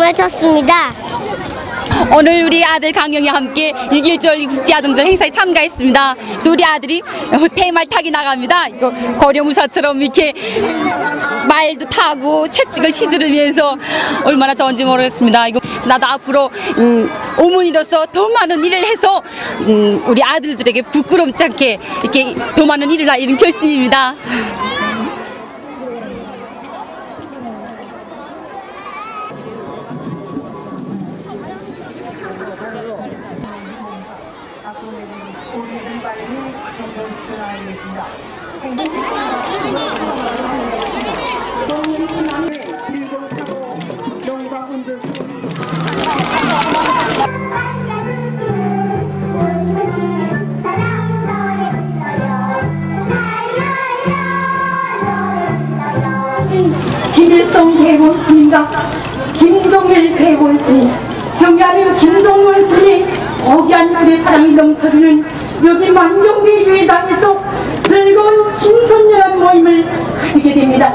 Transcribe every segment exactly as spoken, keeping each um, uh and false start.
춤을 췄습니다. 오늘 우리 아들 강영이와 함께 육일절 국제아동절 행사에 참가했습니다. 그래서 우리 아들이 대말 타기 나갑니다. 이거 고려무사처럼 이렇게 말도 타고 채찍을 휘두르면서 얼마나 좋은지 모르겠습니다. 이거 나도 앞으로 음, 어머니로서 더 많은 일을 해서 음, 우리 아들들에게 부끄럽지 않게 이렇게 더 많은 일을 할 이런 결심입니다. 김일성 대본 스님과 김종일 대본 스님, 경야류 김동물 스님, 거기한 우리 사랑이 넘쳐주는 여기 만경대 유회장에서 즐거운 친손연합 모임을 가지게 됩니다.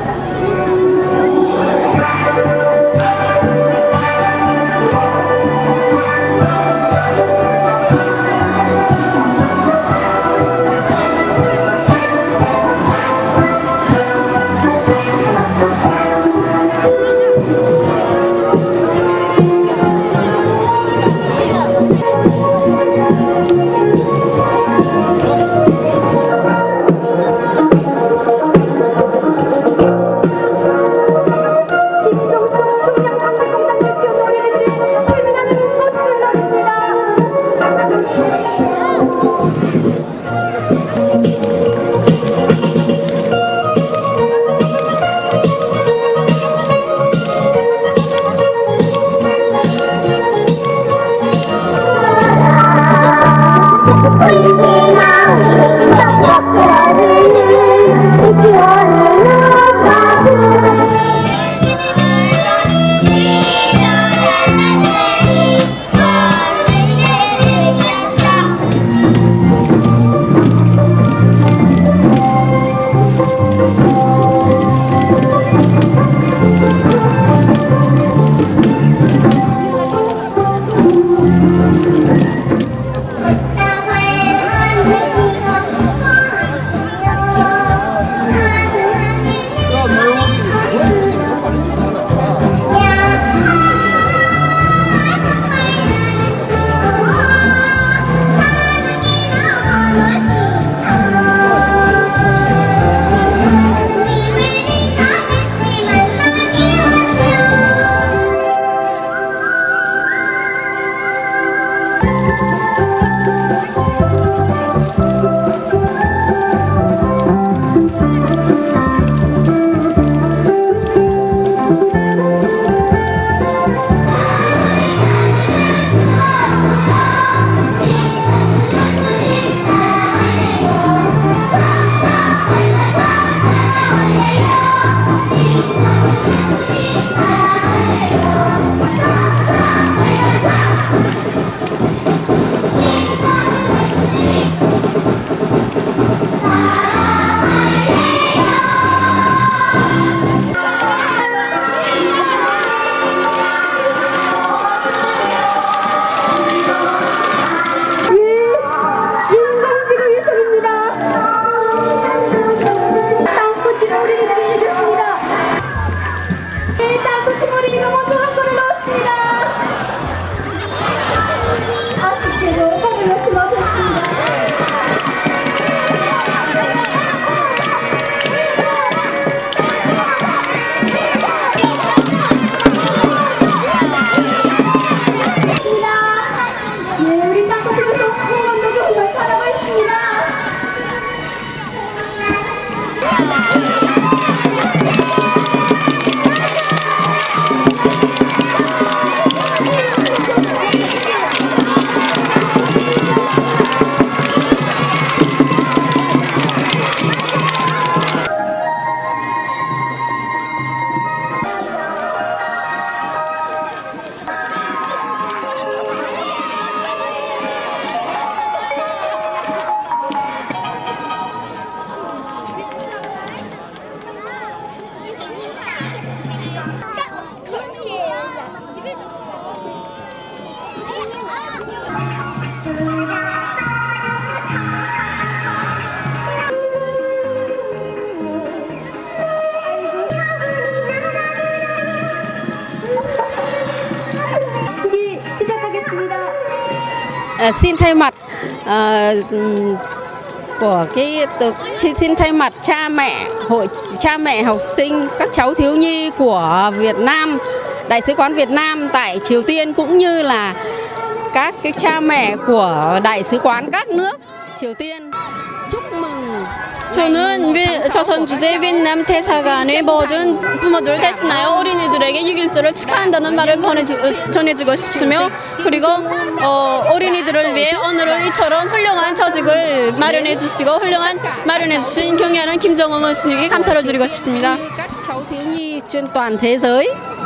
xin thay mặt uh, của cái xin thay mặt cha mẹ hội cha mẹ học sinh các cháu thiếu nhi của Việt Nam, Đại sứ quán Việt Nam tại Triều Tiên cũng như là các cái cha mẹ của đại sứ quán các nước Triều Tiên chúc mừng. 저는 조선 주재 베트남 대사관의 모든 부모들 대신하여 어린이들에게 육일절을 축하한다는 말을 보내주, 전해주고 싶으며 그리고 어, 어린이들을 위해 오늘을 이처럼 훌륭한 조직을 마련해 주시고 훌륭한 마련해 주신 경애하는 김정은 원수님께 감사를 드리고 싶습니다. các cháu thiếu nhi trên toàn thế giới.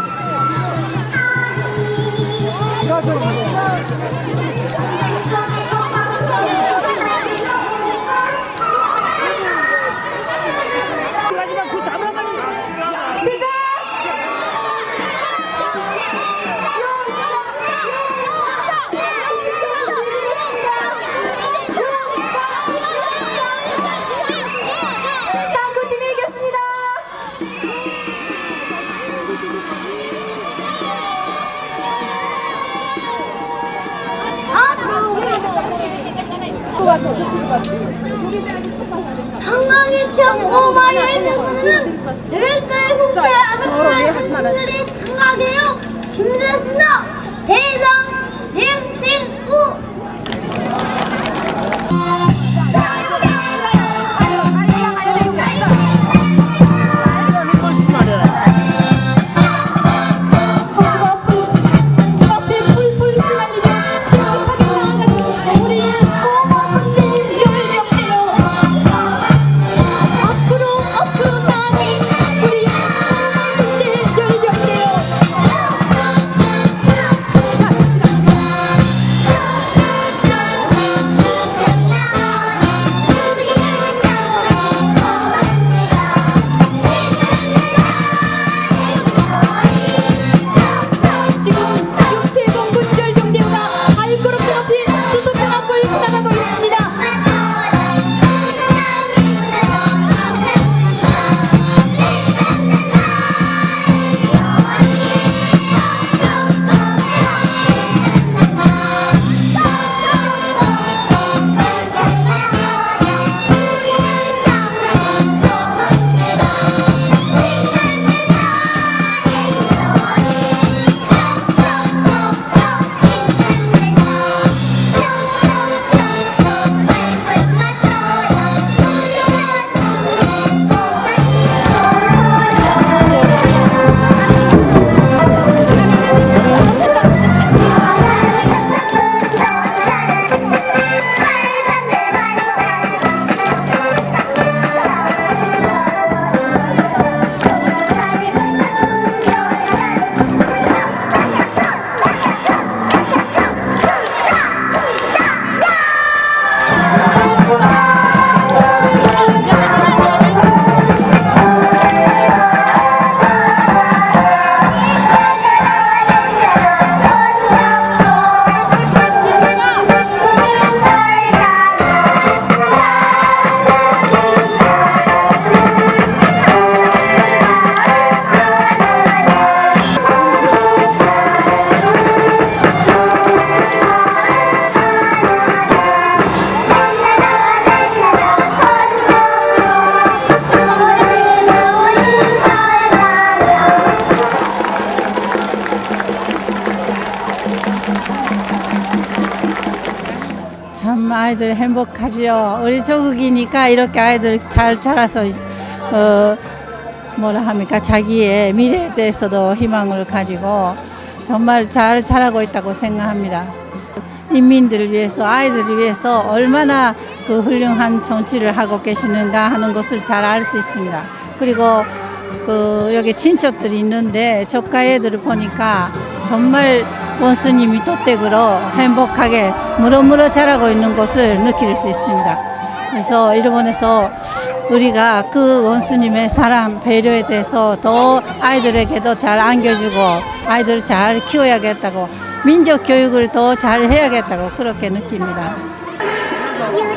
상황이 참고 많이 있는 것은 대결도의 국제 아동들이 참가하게요. 준비됐습니다. 대장 임진우. 참 아이들 행복하지요. 우리 조국이니까 이렇게 아이들 잘 자라서 어 뭐라 합니까 자기의 미래에 대해서도 희망을 가지고 정말 잘 자라고 있다고 생각합니다. 인민들을 위해서 아이들을 위해서 얼마나 그 훌륭한 정치를 하고 계시는가 하는 것을 잘 알 수 있습니다. 그리고 그 여기 친척들이 있는데 조카 애들을 보니까 정말 원수님이 토댁으로 행복하게 무럭무럭 자라고 있는 것을 느낄 수 있습니다. 그래서 일본에서 우리가 그 원수님의 사랑, 배려에 대해서 더 아이들에게도 잘 안겨주고 아이들을 잘 키워야겠다고 민족 교육을 더 잘 해야겠다고 그렇게 느낍니다.